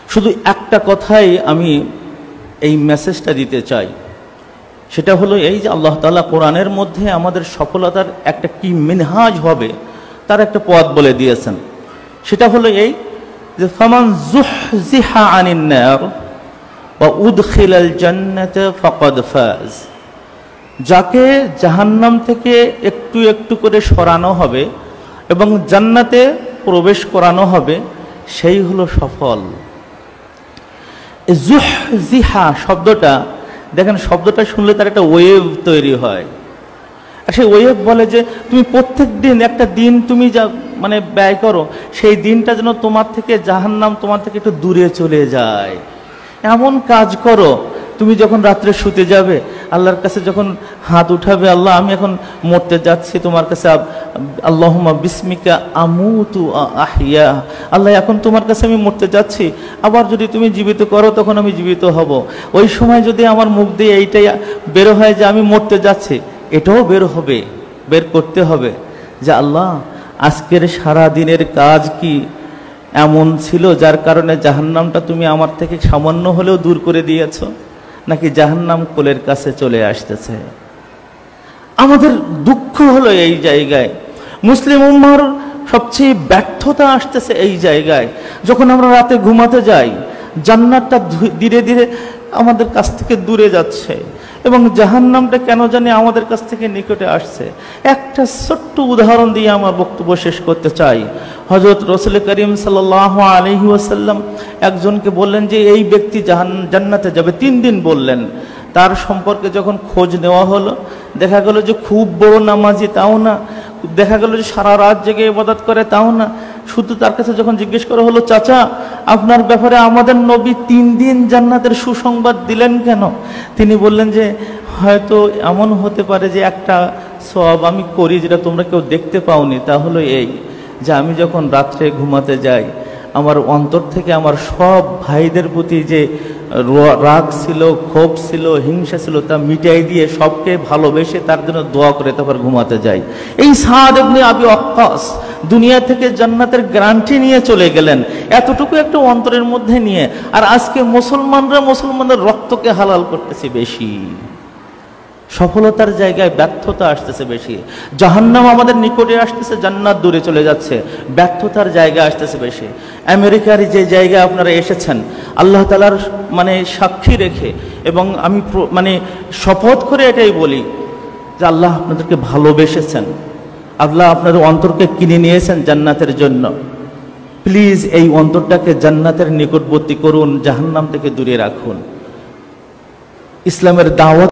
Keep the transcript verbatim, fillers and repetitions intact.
শুধু একটা কথাই আমি এই মেসেজটা দিতে চাই, সেটা হলো এই যে আল্লাহ তাআলা কোরআনের মধ্যে আমাদের সফলতার একটা কি মিনহাজ হবে তার একটা পথ বলে দিয়েছেন। সেটা হলো এই যে ফামান যুহজিহা আনিন নার ওয়া উদখিলাল জান্নাতা ফাকাদ ফাজ, যাকে জাহান্নাম থেকে একটু একটু করে সরানো হবে এবং জান্নাতে প্রবেশ করানো হবে সেই হলো সফল। যুহজিহা শব্দটা দেখেন, শব্দটা শুনলে তার একটা ওয়েভ তৈরি হয়। আর সেই ওয়েভ বলে যে তুমি প্রত্যেক দিন একটা দিন তুমি যা মানে ব্যয় করো, সেই দিনটা যেন তোমার থেকে জাহান্নাম তোমার থেকে একটু দূরে চলে যায়। এমন কাজ করো, তুমি যখন রাত্রে শুতে যাবে আল্লাহর কাছে যখন হাত উঠাবে, আল্লাহ আমি এখন মরতে যাচ্ছি তোমার কাছে, আল্লাহুম্মা বিসমিকা আমুতু আহইয়া, আল্লাহ এখন তোমার কাছে আমি মরতে যাচ্ছি, আবার যদি তুমি জীবিত করো তখন আমি জীবিত হব। ওই সময় যদি আমার মুখ দিয়ে এইটাই বের হয় যে আমি মরতে যাচ্ছি, এটাও বের হবে, বের করতে হবে যে আল্লাহ আজকের সারা দিনের কাজ কি এমন ছিল যার কারণে জাহান্নামটা তুমি আমার থেকে সামান্য হলেও দূর করে দিয়েছো, নাকি জাহান্নাম কোলের কাছে চলে আসতেছে। আমাদের দুঃখ হলো এই জায়গায়, মুসলিম উম্মাহর সবচেয়ে ব্যর্থতা আসতেছে এই জায়গায়, যখন আমরা রাতে ঘুমাতে যাই জান্নাতটা ধীরে ধীরে আমাদের কাছ থেকে দূরে যাচ্ছে এবং জাহান্নামটা কেন জানি আমাদের কাছ থেকে নিকটে আসছে। একটা ছোট্ট উদাহরণ দিয়ে আমার বক্তব্য শেষ করতে চাই। হযরত রাসূল করিম সাল্লাল্লাহু আলাইহি ওয়াসাল্লাম একজনকে বললেন যে এই ব্যক্তি জান্নাতে যাবে, তিন দিন বললেন। তার সম্পর্কে যখন খোঁজ নেওয়া হলো দেখা গেল যে খুব বড় নামাজি তাও না, দেখা গেল যে সারা রাত জেগে ইবাদত করে তাও না। শুধু তার কাছে যখন জিজ্ঞেস করা হলো, চাচা আপনার ব্যাপারে আমাদের নবী তিন দিন জান্নাতের সুসংবাদ দিলেন কেন? তিনি বললেন যে হয়তো এমন হতে পারে যে একটা সওয়াব আমি করি যেটা তোমরা কেউ দেখতে পাওনি। তা হলো এই যে আমি যখন রাত্রে ঘুমাতে যাই আমার অন্তর থেকে আমার সব ভাইদের প্রতি যে রাগ ছিল, ক্ষোভ ছিল, হিংসা ছিল তা মিটাই দিয়ে সবকে ভালোবেসে তার জন্য দোয়া করে তারপর ঘুমাতে যাই। এই সাদ ইবনে আবি ওয়াক্কাস দুনিয়া থেকে জান্নাতের গ্যারান্টি নিয়ে চলে গেলেন, এতটুকু একটা অন্তরের মধ্যে নিয়ে। আর আজকে মুসলমানরা মুসলমানদের রক্তকে হালাল করতেছে বেশি, সফলতার জায়গায় ব্যর্থতা আসতেছে বেশি। জাহান্নাম আমাদের নিকটে আসতেছে, জান্নাত দূরে চলে যাচ্ছে, ব্যর্থতার জায়গা আসতেছে বেশি। আমেরিকার যে জায়গায় আপনারা এসেছেন আল্লাহ তাআলার মানে সাক্ষী রেখে, এবং আমি মানে শপথ করে এটাই বলি যে আল্লাহ আপনাদেরকে ভালোবেসেছেন, আল্লাহ আপনাদের অন্তরকে কিনে নিয়েছেন জান্নাতের জন্য। প্লিজ এই অন্তরটাকে জান্নাতের নিকটবর্তী করুন, জাহান্নাম থেকে দূরে রাখুন। ইসলামের দাওয়াত